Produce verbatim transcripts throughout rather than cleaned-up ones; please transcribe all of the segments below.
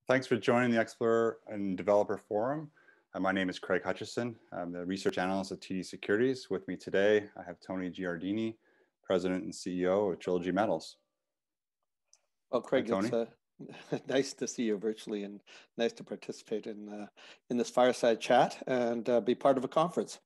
Thanks for joining the Explorer and Developer Forum. Uh, my name is Craig Hutchison. I'm the research analyst at T D Securities. With me today, I have Tony Giardini, President and C E O of Trilogy Metals. Well, Craig, Hi, it's uh, nice to see you virtually and nice to participate in uh, in this fireside chat and uh, be part of a conference.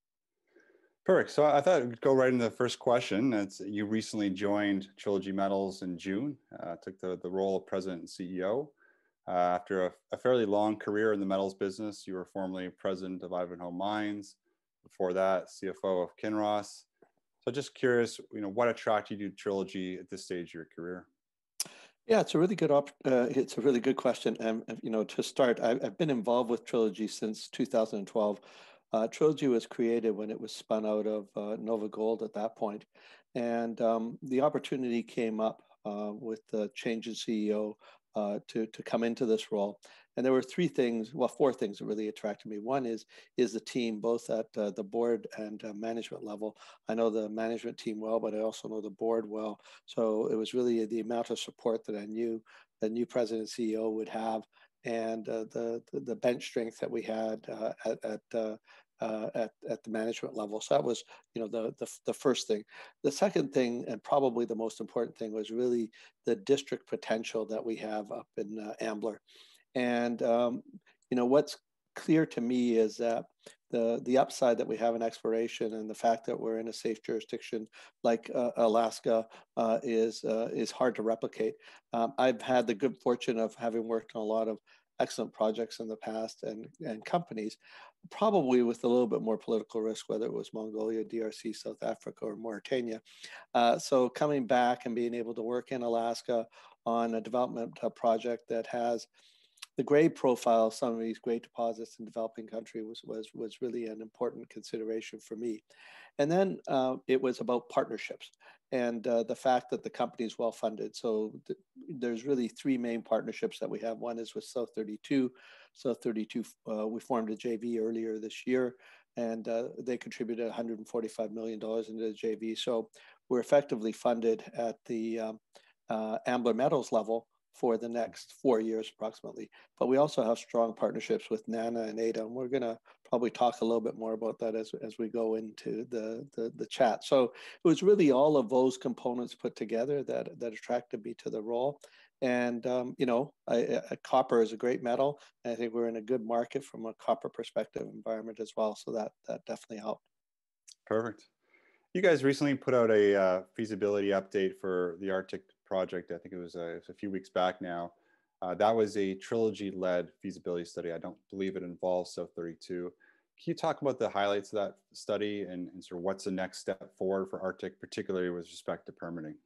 Perfect. So I thought we'd go right into the first question. It's, you recently joined Trilogy Metals in June, uh, took the, the role of President and C E O. Uh, after a, a fairly long career in the metals business, you were formerly president of Ivanhoe Mines. Before that, C F O of Kinross. So just curious, you know, what attracted you to Trilogy at this stage of your career? Yeah, it's a really good op uh, it's a really good question. And um, you know, to start, I, I've been involved with Trilogy since two thousand twelve. Uh, Trilogy was created when it was spun out of uh, Nova Gold at that point, and um, the opportunity came up uh, with the change in C E O uh, to to come into this role. And there were three things, well, four things that really attracted me. One is is the team, both at uh, the board and uh, management level. I know the management team well, but I also know the board well. So it was really the amount of support that I knew the new president and C E O would have, and uh, the, the the bench strength that we had uh, at at, uh, uh, at at the management level. So that was, you know, the, the the first thing. The second thing, and probably the most important thing, was really the district potential that we have up in uh, Ambler. And, um, you know, what's clear to me is that the, the upside that we have in exploration and the fact that we're in a safe jurisdiction like uh, Alaska uh, is, uh, is hard to replicate. Um, I've had the good fortune of having worked on a lot of excellent projects in the past and, and companies, probably with a little bit more political risk, whether it was Mongolia, D R C, South Africa, or Mauritania. Uh, so coming back and being able to work in Alaska on a development uh, project that has the grade profile of some of these great deposits in developing country was, was, was really an important consideration for me. And then uh, it was about partnerships and uh, the fact that the company is well funded. So th there's really three main partnerships that we have. One is with South thirty-two. South thirty-two, uh, we formed a J V earlier this year, and uh, they contributed one hundred forty-five million dollars into the J V. So we're effectively funded at the um, uh, Ambler Metals level for the next four years approximately. But we also have strong partnerships with NANA and A D A, and we're gonna probably talk a little bit more about that as, as we go into the, the, the chat. So it was really all of those components put together that, that attracted me to the role. And, um, you know, I, I, copper is a great metal, and I think we're in a good market from a copper perspective environment as well. So that, that definitely helped. Perfect. You guys recently put out a uh, feasibility update for the Arctic project. I think it was, uh, it was a few weeks back now. Uh, that was a Trilogy-led feasibility study. I don't believe it involves South thirty-two. Can you talk about the highlights of that study and, and sort of what's the next step forward for Arctic, particularly with respect to permitting?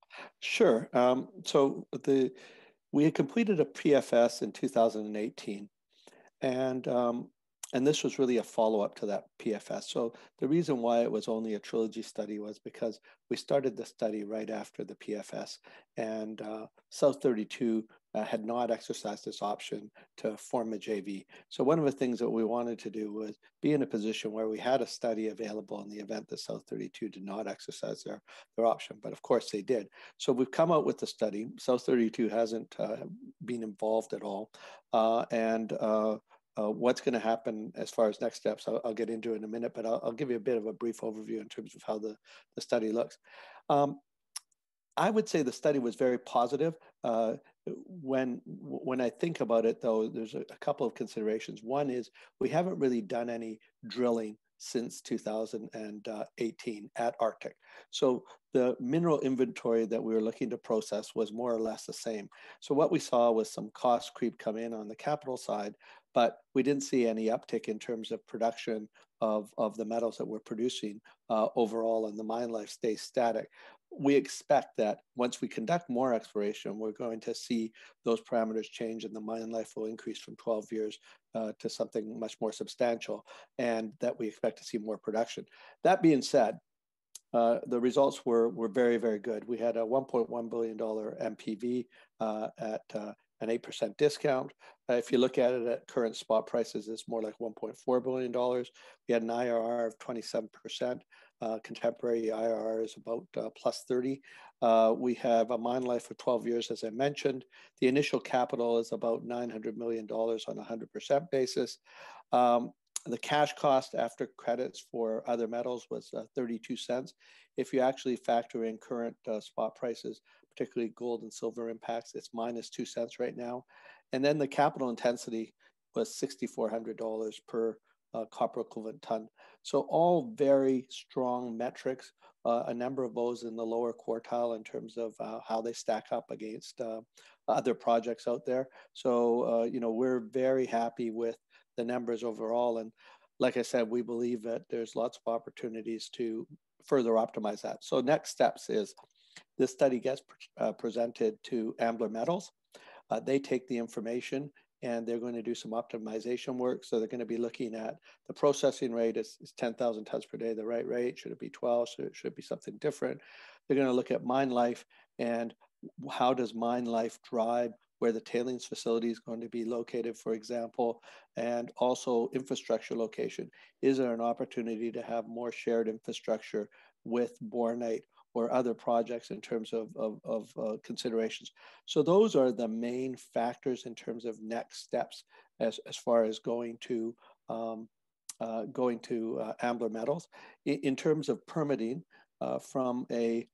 Sure. Um, so the we had completed a P F S in two thousand eighteen, and um, and this was really a follow-up to that P F S. So the reason why it was only a Trilogy study was because we started the study right after the P F S, and uh, South thirty-two uh, had not exercised this option to form a J V. So one of the things that we wanted to do was be in a position where we had a study available in the event that South thirty-two did not exercise their, their option. But of course they did. So we've come out with the study. South thirty-two hasn't uh, been involved at all. Uh, and uh, Uh, what's going to happen as far as next steps, I'll, I'll get into in a minute, but I'll, I'll give you a bit of a brief overview in terms of how the, the study looks. Um, I would say the study was very positive. Uh, when, when I think about it, though, there's a, a couple of considerations. One is we haven't really done any drilling since two thousand eighteen at Arctic. So the mineral inventory that we were looking to process was more or less the same. So what we saw was some cost creep come in on the capital side, but we didn't see any uptick in terms of production of, of the metals that we're producing uh, overall, and the mine life stays static. We expect that once we conduct more exploration, we're going to see those parameters change and the mine life will increase from twelve years uh, to something much more substantial, and that we expect to see more production. That being said, Uh, the results were, were very, very good. We had a one point one billion dollar M P V uh, at uh, an eight percent discount. Uh, if you look at it at current spot prices, it's more like one point four billion dollars. We had an I R R of twenty-seven percent. Uh, contemporary I R R is about uh, plus thirty. Uh, we have a mine life of twelve years, as I mentioned. The initial capital is about nine hundred million dollars on a one hundred percent basis. Um, the cash cost after credits for other metals was uh, thirty-two cents. If you actually factor in current uh, spot prices, particularly gold and silver impacts, it's minus two cents right now. And then the capital intensity was six thousand four hundred dollars per uh, copper equivalent ton. So all very strong metrics, uh, a number of those in the lower quartile in terms of uh, how they stack up against uh, other projects out there. So, uh, you know, we're very happy with the numbers overall. And like I said, we believe that there's lots of opportunities to further optimize that. So next steps is this study gets uh, presented to Ambler Metals. Uh, they take the information and they're going to do some optimization work. So they're going to be looking at the processing rate is, is ten thousand tons per day, the right rate. Should it be twelve? Should it, should it be something different? They're going to look at mine life and how does mine life drive where the tailings facility is going to be located, for example, and also infrastructure location. Is there an opportunity to have more shared infrastructure with Bornite or other projects in terms of, of, of uh, considerations? So those are the main factors in terms of next steps as, as far as going to um, uh, going to uh, Ambler Metals. In, in terms of permitting, uh, from a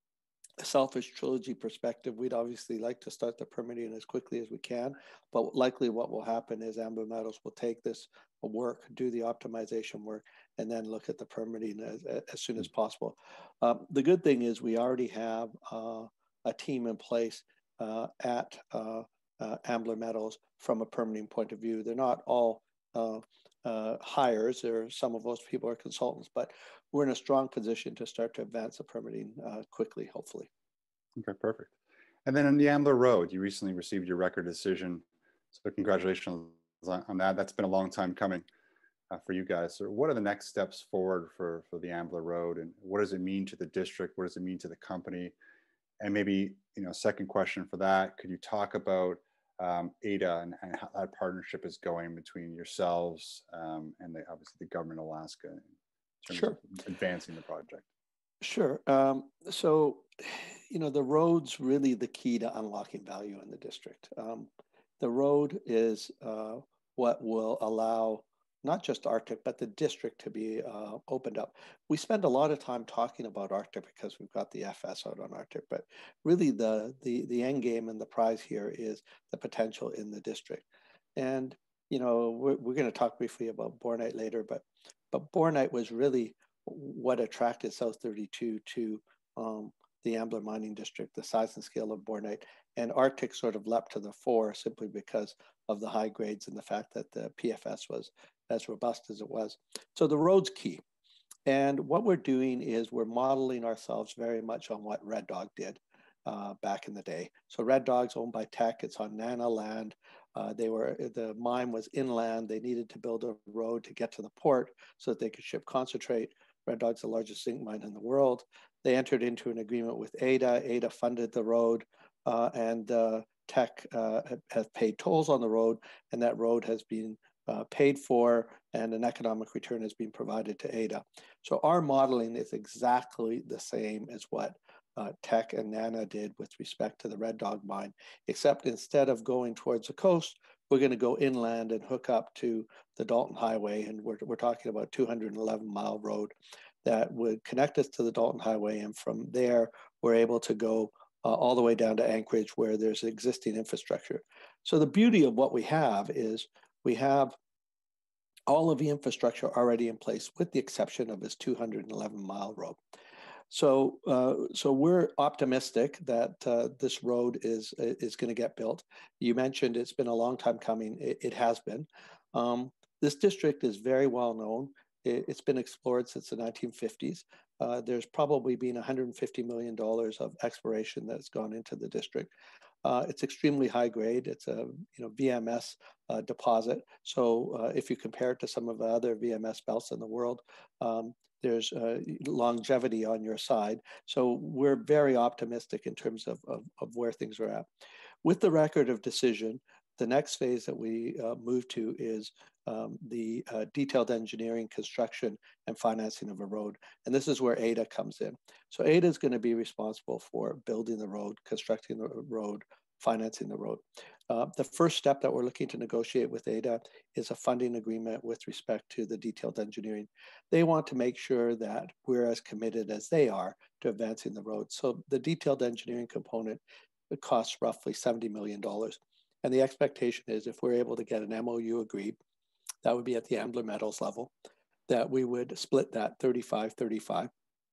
selfish Trilogy perspective, we'd obviously like to start the permitting as quickly as we can, but likely what will happen is Ambler Metals will take this work, do the optimization work, and then look at the permitting as, as soon as possible. Um, the good thing is we already have uh, a team in place uh, at uh, uh, Ambler Metals from a permitting point of view. They're not all uh, uh, hires, there are some of those people are consultants, but we're in a strong position to start to advance the permitting uh, quickly, hopefully. Okay, perfect. And then on the Ambler Road, you recently received your record decision. So congratulations on that. That's been a long time coming uh, for you guys. So what are the next steps forward for, for the Ambler Road, and what does it mean to the district? What does it mean to the company? And maybe, you know, second question for that, could you talk about um, A D A and, and how that partnership is going between yourselves um, and the, obviously the government of Alaska in terms Sure. of advancing the project? Sure. Um, so, you know, the road's really the key to unlocking value in the district. Um, the road is uh, what will allow not just Arctic, but the district to be uh, opened up. We spend a lot of time talking about Arctic because we've got the F S out on Arctic, but really the, the, the end game and the prize here is the potential in the district. And, you know, we're, we're going to talk briefly about Bornite later, but, but Bornite was really what attracted South thirty-two to um, the Ambler Mining District, the size and scale of Bornite. And Arctic sort of leapt to the fore simply because of the high grades and the fact that the P F S was as robust as it was. So the road's key. And what we're doing is we're modeling ourselves very much on what Red Dog did uh, back in the day. So Red Dog's owned by Teck. It's on Nana land. Uh, they were, the mine was inland. They needed to build a road to get to the port so that they could ship concentrate. Red Dog's the largest zinc mine in the world. They entered into an agreement with A D A. A D A funded the road, uh, and uh, Teck uh, have paid tolls on the road, and that road has been uh, paid for, and an economic return has been provided to A D A. So our modeling is exactly the same as what uh, Teck and Nana did with respect to the Red Dog mine, except instead of going towards the coast, we're going to go inland and hook up to the Dalton Highway, and we're, we're talking about two hundred eleven mile road that would connect us to the Dalton Highway, and from there, we're able to go uh, all the way down to Anchorage where there's existing infrastructure. So the beauty of what we have is we have all of the infrastructure already in place with the exception of this two hundred eleven mile road. So, uh, so we're optimistic that uh, this road is is going to get built. You mentioned it's been a long time coming. It, it has been. Um, this district is very well known. It, it's been explored since the nineteen fifties. Uh, there's probably been one hundred fifty million dollars of exploration that's gone into the district. Uh, it's extremely high grade. It's a you know V M S uh, deposit. So uh, if you compare it to some of the other V M S belts in the world, um, there's uh, longevity on your side. So we're very optimistic in terms of, of, of where things are at. with the record of decision, the next phase that we uh, move to is um, the uh, detailed engineering, construction, and financing of a road. And this is where A D A comes in. So A D A is going to be responsible for building the road, constructing the road, financing the road. Uh, the first step that we're looking to negotiate with A D A is a funding agreement with respect to the detailed engineering. They want to make sure that we're as committed as they are to advancing the road. So the detailed engineering component, it costs roughly seventy million dollars. And the expectation is if we're able to get an M O U agreed, that would be at the Ambler Metals level, that we would split that thirty-five thirty-five.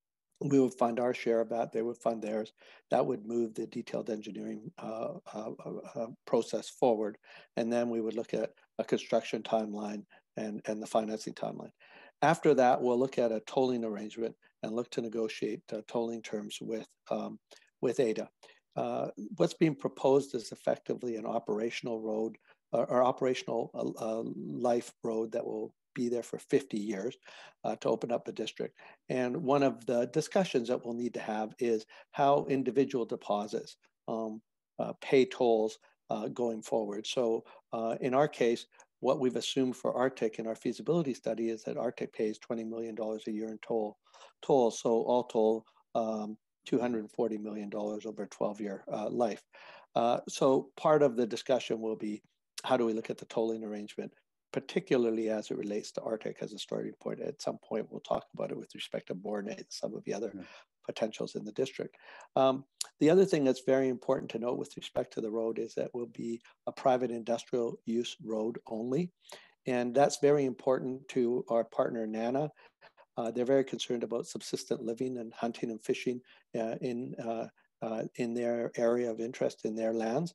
We would fund our share of that, they would fund theirs. That would move the detailed engineering uh, uh, uh, process forward. And then we would look at a construction timeline and, and the financing timeline. After that, we'll look at a tolling arrangement and look to negotiate uh, tolling terms with, um, with A D A. Uh, what's being proposed is effectively an operational road uh, or operational uh, uh, life road that will be there for fifty years uh, to open up the district. And one of the discussions that we'll need to have is how individual deposits um, uh, pay tolls uh, going forward. So uh, in our case, what we've assumed for Arctic in our feasibility study is that Arctic pays twenty million dollars a year in toll, tolls. So all toll, um, two hundred forty million dollars over a twelve year uh, life. Uh, so part of the discussion will be, how do we look at the tolling arrangement, particularly as it relates to Arctic as a starting point. At some point, we'll talk about it with respect to Borneo and some of the other yeah. potentials in the district. Um, the other thing that's very important to note with respect to the road is that will be a private industrial use road only. And that's very important to our partner, NANA. Uh, they're very concerned about subsistent living and hunting and fishing uh, in, uh, uh, in their area of interest, in their lands.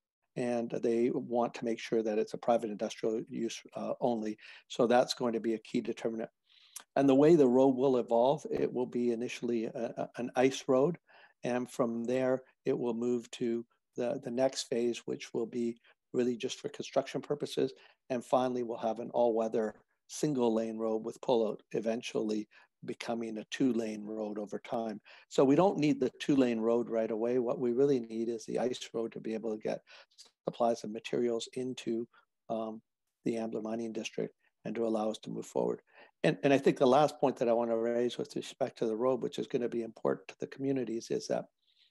And they want to make sure that it's a private industrial use uh, only. So that's going to be a key determinant. And the way the road will evolve, it will be initially a, a, an ice road. And from there, it will move to the, the next phase, which will be really just for construction purposes. And finally, we'll have an all-weather single lane road with pullout, eventually becoming a two-lane road over time. So we don't need the two-lane road right away. What we really need is the ice road to be able to get supplies and materials into um, the Ambler Mining District and to allow us to move forward. And, and I think the last point that I want to raise with respect to the road, which is going to be important to the communities, is that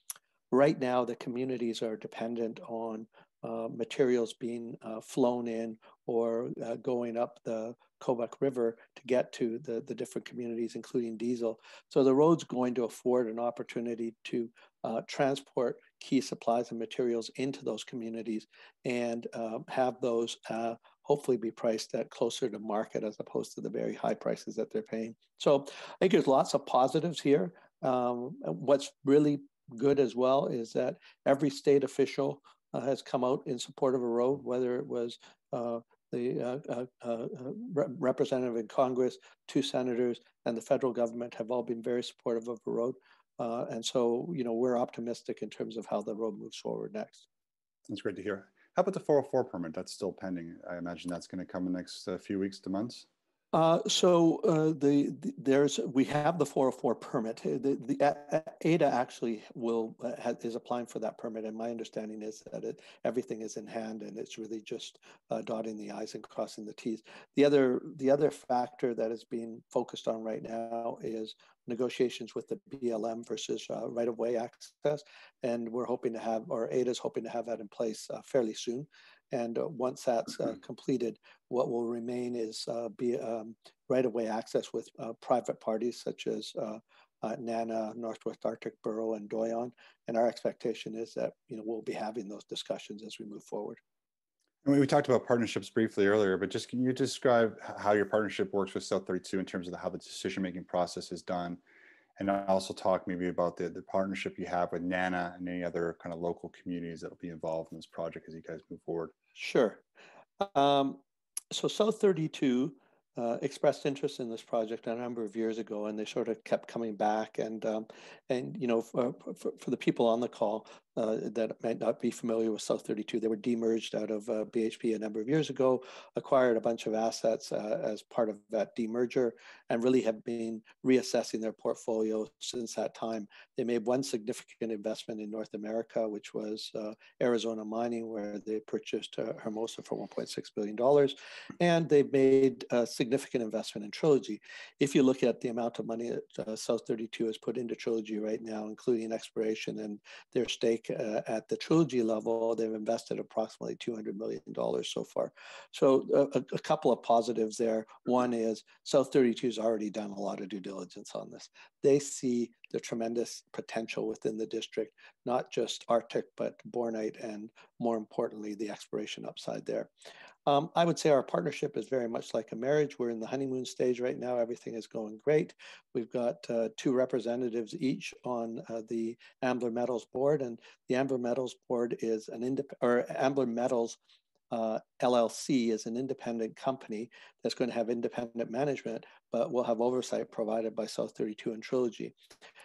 right now the communities are dependent on uh, materials being uh, flown in or uh, going up the Kobuk River to get to the, the different communities, including diesel. So the road's going to afford an opportunity to uh, transport key supplies and materials into those communities and uh, have those uh, hopefully be priced at closer to market as opposed to the very high prices that they're paying. So I think there's lots of positives here. Um, what's really good as well is that every state official uh, has come out in support of a road, whether it was uh, the uh, uh, uh, rep representative in Congress, two senators, and the federal government have all been very supportive of the road. Uh, and so, you know, we're optimistic in terms of how the road moves forward next. That's great to hear. How about the four oh four permit? That's still pending. I imagine that's going to come in the next uh, few weeks to months. Uh, so uh, the, the there's we have the four oh four permit. The, the uh, A D A actually will uh, has, is applying for that permit, and my understanding is that it, everything is in hand, and it's really just uh, dotting the i's and crossing the t's. The other the other factor that is being focused on right now is negotiations with the B L M versus uh, right-of-way access, and we're hoping to have, or A D A is hoping to have that in place uh, fairly soon. And uh, once that's uh, completed, what will remain is uh, be um, right-of-way access with uh, private parties such as uh, uh, NANA, Northwest Arctic Borough, and Doyon. And our expectation is that, you know, we'll be having those discussions as we move forward. And we talked about partnerships briefly earlier, but just can you describe how your partnership works with South thirty-two in terms of the, how the decision-making process is done? And also talk maybe about the, the partnership you have with NANA and any other kind of local communities that will be involved in this project as you guys move forward. Sure. Um, so South thirty-two uh, expressed interest in this project a number of years ago, and they sort of kept coming back. And um, and you know, for, for, for the people on the call, uh, that might not be familiar with South thirty-two, they were demerged out of uh, B H P a number of years ago, acquired a bunch of assets uh, as part of that demerger, and really have been reassessing their portfolio since that time. They made one significant investment in North America, which was uh, Arizona Mining, where they purchased uh, Hermosa for one point six billion dollars. And they've made a significant investment in Trilogy. If you look at the amount of money that uh, South thirty-two has put into Trilogy right now, including exploration and their stake uh, at the Trilogy level, they've invested approximately two hundred million dollars so far. So uh, a, a couple of positives there. One is South thirty-two has already done a lot of due diligence on this. They see the tremendous potential within the district, not just Arctic, but Bornite, and more importantly, the exploration upside there. Um, I would say our partnership is very much like a marriage. We're in the honeymoon stage right now. Everything is going great. We've got uh, two representatives each on uh, the Ambler Metals board, and the Ambler Metals board is an independent, or Ambler Metals uh, L L C is an independent company that's going to have independent management, but will have oversight provided by South thirty-two and Trilogy.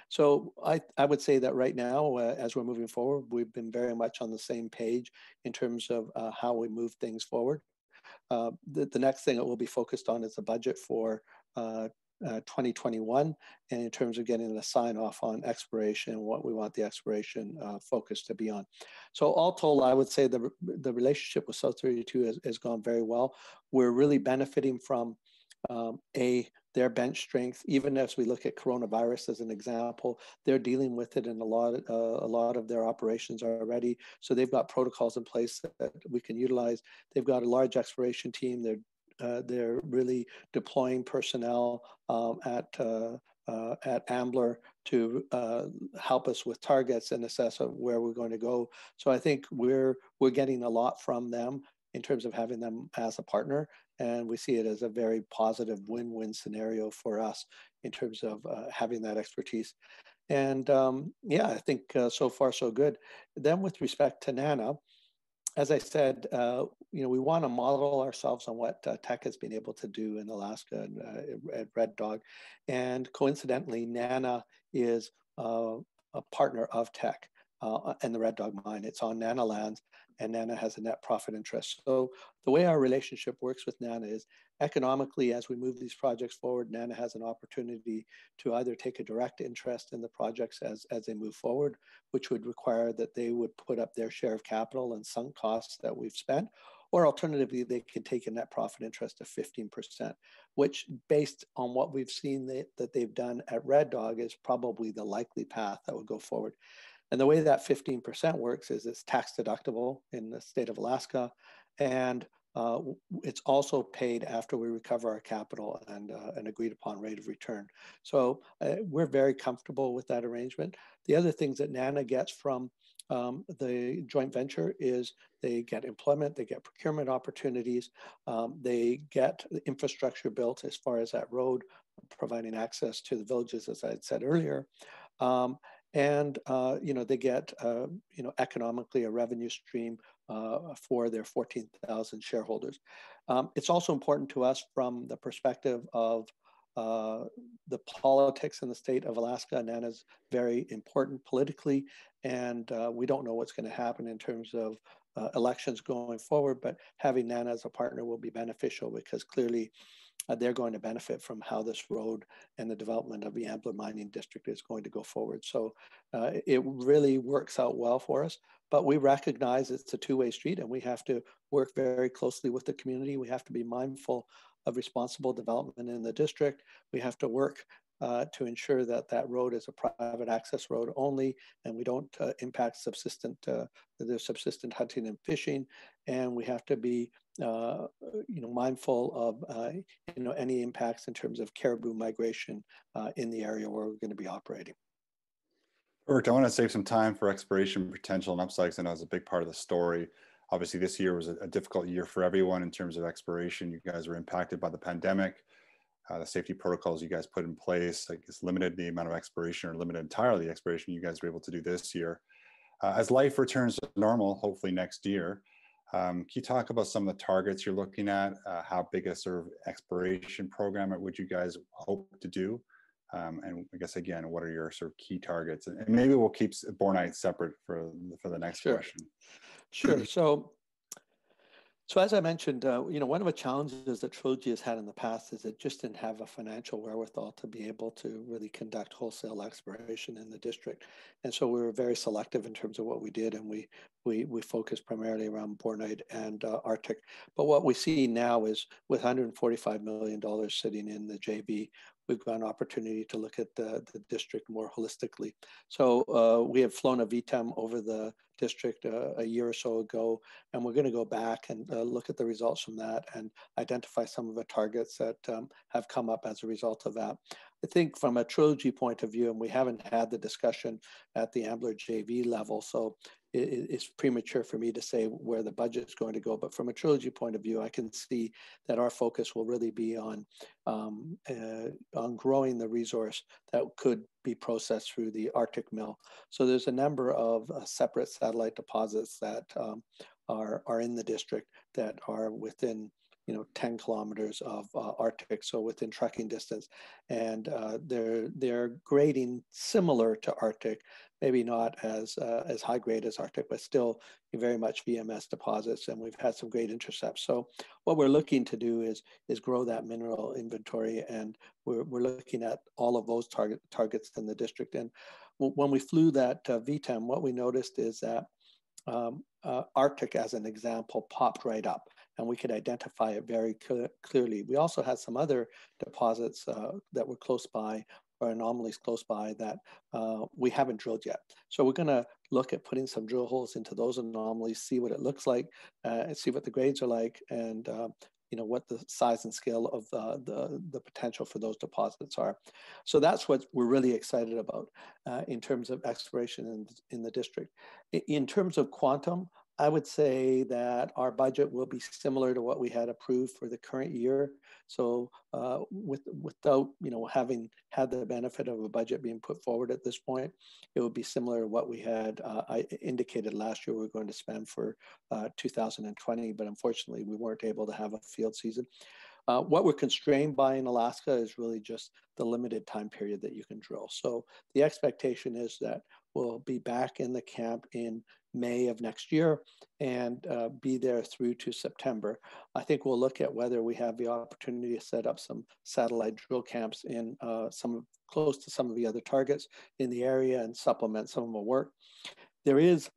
So I, I would say that right now, uh, as we're moving forward, we've been very much on the same page in terms of uh, how we move things forward. Uh, the, the next thing that we'll be focused on is the budget for uh, uh, twenty twenty-one, and in terms of getting a sign off on exploration and what we want the exploration uh, focus to be on. So all told, I would say the, the relationship with South thirty-two has, has gone very well. We're really benefiting from um, a their bench strength. Even as we look at coronavirus as an example, they're dealing with it in a lot, uh, a lot of their operations already. So they've got protocols in place that we can utilize. They've got a large exploration team. They're uh, they're really deploying personnel um, at uh, uh, at Ambler to uh, help us with targets and assess of where we're going to go. So I think we're we're getting a lot from them in terms of having them as a partner. And we see it as a very positive win-win scenario for us in terms of uh, having that expertise. And um, yeah, I think uh, so far so good. Then with respect to NANA, as I said, uh, you know, we want to model ourselves on what uh, Teck has been able to do in Alaska and uh, at Red Dog. And coincidentally, NANA is uh, a partner of Teck uh, and the Red Dog mine. It's on NANA lands, and NANA has a net profit interest. So the way our relationship works with NANA is economically, as we move these projects forward, NANA has an opportunity to either take a direct interest in the projects as, as they move forward, which would require that they would put up their share of capital and sunk costs that we've spent, or alternatively, they could take a net profit interest of fifteen percent, which based on what we've seen they, that they've done at Red Dog is probably the likely path that would go forward. And the way that fifteen percent works is it's tax deductible in the state of Alaska, and uh, it's also paid after we recover our capital and uh, an agreed upon rate of return. So uh, we're very comfortable with that arrangement. The other things that NANA gets from um, the joint venture is they get employment, they get procurement opportunities, um, they get the infrastructure built as far as that road, providing access to the villages, as I had said earlier. Um, and uh, you know, they get uh, you know, economically a revenue stream uh, for their fourteen thousand shareholders. Um, it's also important to us from the perspective of uh, the politics in the state of Alaska. NANA's very important politically, and uh, we don't know what's going to happen in terms of uh, elections going forward, but having NANA as a partner will be beneficial because clearly uh, they're going to benefit from how this road and the development of the Ambler Mining District is going to go forward. So uh, it really works out well for us, but we recognize it's a two-way street and we have to work very closely with the community. We have to be mindful of responsible development in the district. We have to work uh, to ensure that that road is a private access road only, and we don't uh, impact subsistent, uh, the subsistent hunting and fishing. And we have to be, uh, you know, mindful of, uh, you know, any impacts in terms of caribou migration uh, in the area where we're going to be operating. Perfect. I want to save some time for exploration potential and upsides. I know it's a big part of the story. Obviously, this year was a, a difficult year for everyone in terms of exploration. You guys were impacted by the pandemic. Uh, the safety protocols you guys put in place, I guess, limited the amount of exploration or limited entirely the exploration you guys were able to do this year. Uh, as life returns to normal, hopefully next year, um, can you talk about some of the targets you're looking at? Uh, how big a sort of exploration program would you guys hope to do? Um, and I guess, again, what are your sort of key targets? And maybe we'll keep Bornite separate for, for the next Sure, question. sure. So, so as I mentioned, uh, you know, one of the challenges that Trilogy has had in the past is it just didn't have a financial wherewithal to be able to really conduct wholesale exploration in the district. And so we were very selective in terms of what we did, and we we we focused primarily around Bornite and uh, Arctic. But what we see now is with one hundred forty-five million dollars sitting in the J V, we've got an opportunity to look at the, the district more holistically. So uh, we have flown a V TEM over the district uh, a year or so ago, and we're going to go back and uh, look at the results from that and identify some of the targets that um, have come up as a result of that. I think from a Trilogy point of view, and we haven't had the discussion at the Ambler J V level, so it, it's premature for me to say where the budget is going to go. But from a Trilogy point of view, I can see that our focus will really be on um, uh, on growing the resource that could be processed through the Arctic mill. So there's a number of uh, separate satellite deposits that um, are, are in the district that are within, you know, ten kilometers of uh, Arctic, so within trucking distance. And uh, they're, they're grading similar to Arctic, maybe not as, uh, as high grade as Arctic, but still very much V M S deposits, and we've had some great intercepts. So what we're looking to do is, is grow that mineral inventory, and we're, we're looking at all of those target, targets in the district. And when we flew that uh, V TEM, what we noticed is that um, uh, Arctic, as an example, popped right up, and we could identify it very cl clearly. We also had some other deposits uh, that were close by, or anomalies close by, that uh, we haven't drilled yet. So we're going to look at putting some drill holes into those anomalies, see what it looks like, uh, and see what the grades are like, and uh, you know, what the size and scale of uh, the, the potential for those deposits are. So that's what we're really excited about uh, in terms of exploration in, in the district. In terms of quantum, I would say that our budget will be similar to what we had approved for the current year. So uh, with, without, you know, having had the benefit of a budget being put forward at this point, it would be similar to what we had uh, I indicated last year we were going to spend for uh, two thousand twenty, but unfortunately we weren't able to have a field season. Uh, what we're constrained by in Alaska is really just the limited time period that you can drill. So the expectation is that we'll be back in the camp in May of next year and uh, be there through to September. I think we'll look at whether we have the opportunity to set up some satellite drill camps in uh, some close to some of the other targets in the area and supplement some of the work. There is,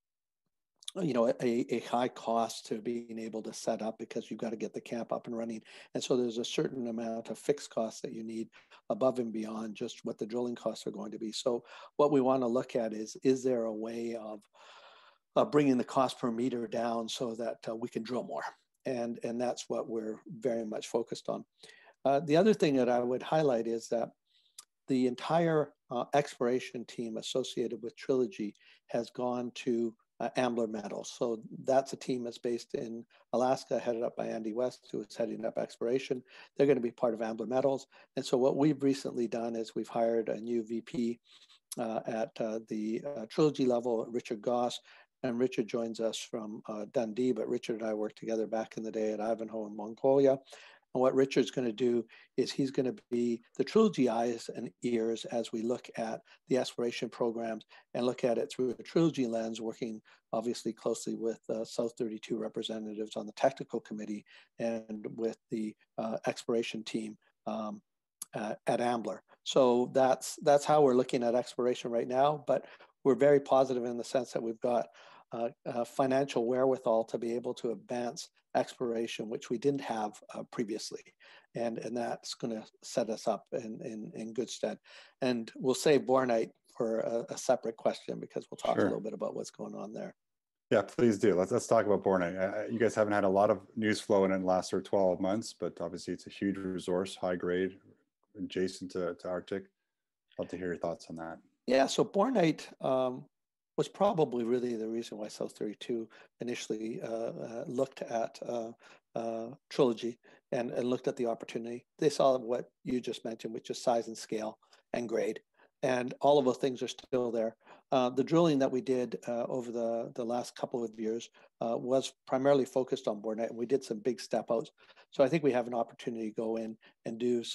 you know, a, a high cost to being able to set up, because you've got to get the camp up and running. And so there's a certain amount of fixed costs that you need above and beyond just what the drilling costs are going to be. So what we want to look at is, is there a way of uh, bringing the cost per meter down so that uh, we can drill more? And, and that's what we're very much focused on. Uh, the other thing that I would highlight is that the entire uh, exploration team associated with Trilogy has gone to Uh, Ambler Metals. So that's a team that's based in Alaska, headed up by Andy West, who is heading up exploration. They're going to be part of Ambler Metals. And so what we've recently done is we've hired a new V P uh, at uh, the uh, Trilogy level, Richard Goss. And Richard joins us from uh, Dundee, but Richard and I worked together back in the day at Ivanhoe in Mongolia. And what Richard's going to do is he's going to be the Trilogy eyes and ears as we look at the exploration programs and look at it through a Trilogy lens, working obviously closely with uh, South thirty-two representatives on the technical committee and with the uh, exploration team um, uh, at Ambler. So that's, that's how we're looking at exploration right now, but we're very positive in the sense that we've got uh, uh, financial wherewithal to be able to advance exploration, which we didn't have uh, previously. And, and that's going to set us up in, in, in good stead. And we'll save Bornite for a, a separate question, because we'll talk sure. a little bit about what's going on there. Yeah, please do. Let's, let's talk about Bornite. Uh, you guys haven't had a lot of news flow in the last sort of twelve months, but obviously it's a huge resource, high grade, adjacent to, to Arctic. Love to hear your thoughts on that. Yeah, so Bornite um, was probably really the reason why South thirty-two initially uh, uh, looked at uh, uh, Trilogy and, and looked at the opportunity. They saw what you just mentioned, which is size and scale and grade. And all of those things are still there. Uh, the drilling that we did uh, over the, the last couple of years uh, was primarily focused on Bornite, and we did some big step outs. So I think we have an opportunity to go in and do some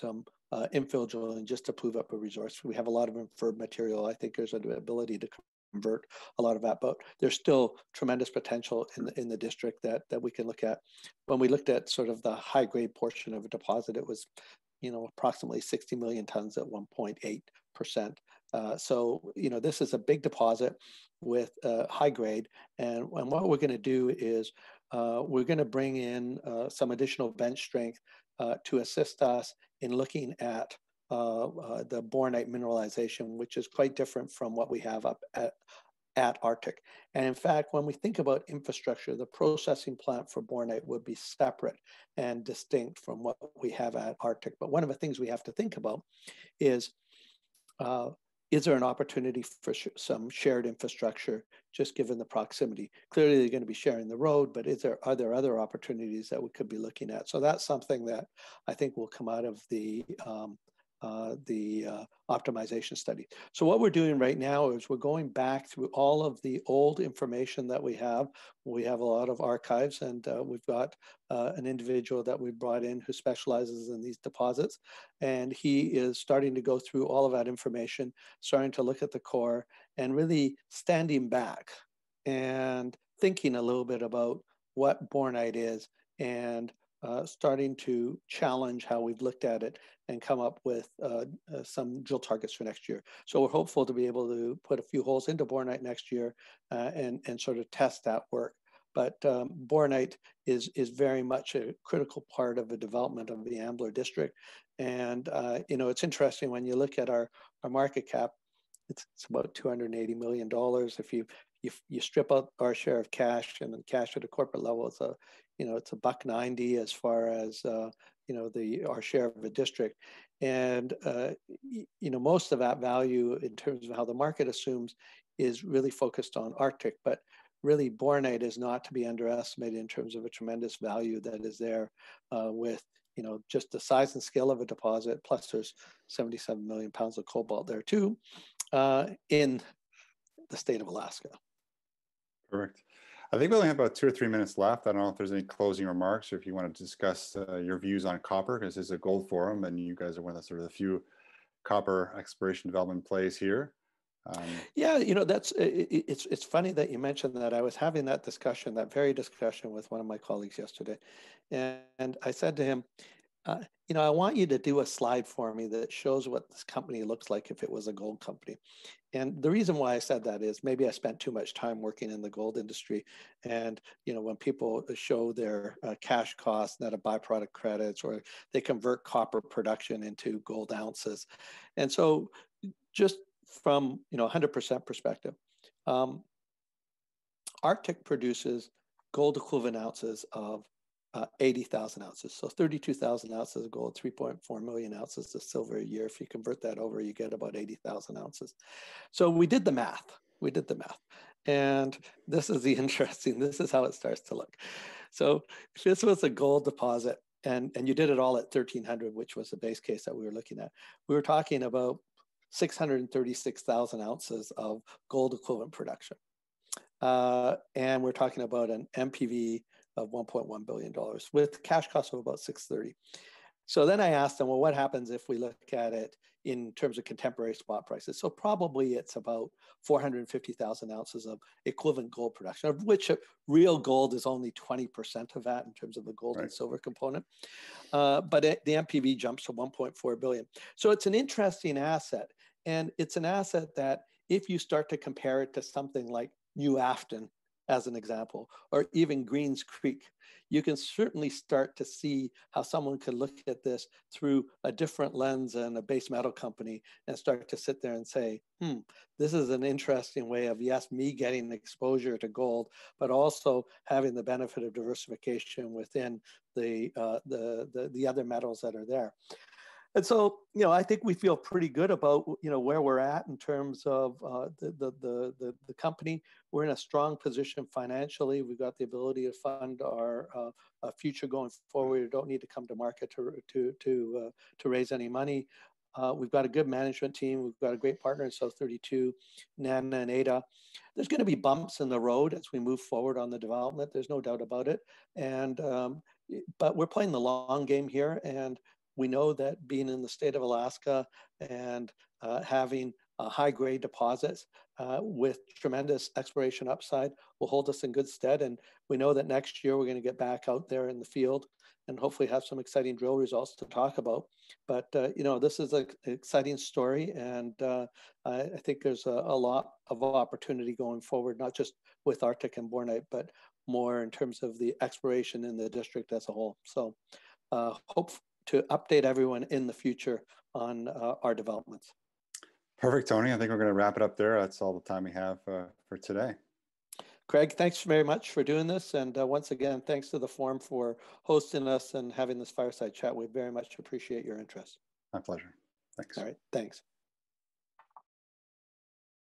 uh, infill drilling just to prove up a resource. We have a lot of inferred material. I think there's an ability to convert a lot of that, but there's still tremendous potential in the in the district that that we can look at. When we looked at sort of the high grade portion of a deposit, it was, you know, approximately sixty million tons at one point eight percent. Uh, so, you know, this is a big deposit with uh, high grade, and, and what we're going to do is uh, we're going to bring in uh, some additional bench strength uh, to assist us in looking at uh, uh, the bornite mineralization, which is quite different from what we have up at, at Arctic. And in fact, when we think about infrastructure, the processing plant for bornite would be separate and distinct from what we have at Arctic. But one of the things we have to think about is, uh, is there an opportunity for sh some shared infrastructure, just given the proximity? Clearly, they're going to be sharing the road, but is there, are there other opportunities that we could be looking at? So that's something that I think will come out of the um, Uh, the uh, optimization study. So what we're doing right now is we're going back through all of the old information that we have. We have a lot of archives, and uh, we've got uh, an individual that we brought in who specializes in these deposits. And he is starting to go through all of that information, starting to look at the core and really standing back and thinking a little bit about what bornite is, and uh, starting to challenge how we've looked at it and come up with uh, uh, some drill targets for next year. So we're hopeful to be able to put a few holes into bornite next year uh, and, and sort of test that work. But um, bornite is, is very much a critical part of the development of the Ambler district. And, uh, you know, it's interesting when you look at our, our market cap, it's, it's about two hundred eighty million dollars. If you, you, you strip out our share of cash, and then cash at a corporate level, it's a, you know, it's a buck ninety as far as, uh, you know, the our share of the district. And, uh, you know, most of that value in terms of how the market assumes is really focused on Arctic, but really bornite is not to be underestimated in terms of a tremendous value that is there uh, with, you know, just the size and scale of a deposit, plus there's seventy-seven million pounds of cobalt there too, uh, in the state of Alaska. Correct. I think we only have about two or three minutes left. I don't know if there's any closing remarks, or if you want to discuss uh, your views on copper, because this is a gold forum and you guys are one of the sort of the few copper exploration development plays here. Um, yeah, you know, that's it, it's it's funny that you mentioned that. I was having that discussion, that very discussion with one of my colleagues yesterday, and, and I said to him, uh, you know, I want you to do a slide for me that shows what this company looks like if it was a gold company. And the reason why I said that is maybe I spent too much time working in the gold industry. And, you know, when people show their uh, cash costs, net of byproduct credits, or they convert copper production into gold ounces. And so just from, you know, one hundred percent perspective, um, Arctic produces gold equivalent ounces of uh, eighty thousand ounces. So thirty-two thousand ounces of gold, three point four million ounces of silver a year. If you convert that over, you get about eighty thousand ounces. So we did the math. We did the math. And this is the interesting, this is how it starts to look. So if this was a gold deposit, and, and you did it all at thirteen hundred, which was the base case that we were looking at, we were talking about six hundred thirty-six thousand ounces of gold equivalent production. Uh, and we're talking about an M P V of one point one billion dollars with cash costs of about six thirty. So then I asked them, well, what happens if we look at it in terms of contemporary spot prices? So probably it's about four hundred fifty thousand ounces of equivalent gold production, of which real gold is only twenty percent of that in terms of the gold right. and silver component. Uh, but it, the M P V jumps to one point four billion. So it's an interesting asset. And it's an asset that if you start to compare it to something like New Afton, as an example, or even Greens Creek, you can certainly start to see how someone could look at this through a different lens and a base metal company and start to sit there and say, hmm, this is an interesting way of, yes, me getting exposure to gold, but also having the benefit of diversification within the, uh, the, the, the other metals that are there. And so, you know, I think we feel pretty good about, you know, where we're at in terms of uh, the, the, the, the, the company. We're in a strong position financially. We've got the ability to fund our uh, uh, future going forward. We don't need to come to market to, to, to, uh, to raise any money. Uh, we've got a good management team. We've got a great partner in South thirty-two, Nana and Ada. There's going to be bumps in the road as we move forward on the development. There's no doubt about it. And, um, but we're playing the long game here. And we know that being in the state of Alaska and uh, having uh, high grade deposits uh, with tremendous exploration upside will hold us in good stead. And we know that next year we're going to get back out there in the field and hopefully have some exciting drill results to talk about. But, uh, you know, this is an exciting story, and uh, I, I think there's a, a lot of opportunity going forward, not just with Arctic and Bornite, but more in terms of the exploration in the district as a whole. So uh, hope to update everyone in the future on uh, our developments. Perfect, Tony. I think we're going to wrap it up there. That's all the time we have uh, for today. Craig, thanks very much for doing this. And uh, once again, thanks to the forum for hosting us and having this fireside chat. We very much appreciate your interest. My pleasure. Thanks. All right. Thanks.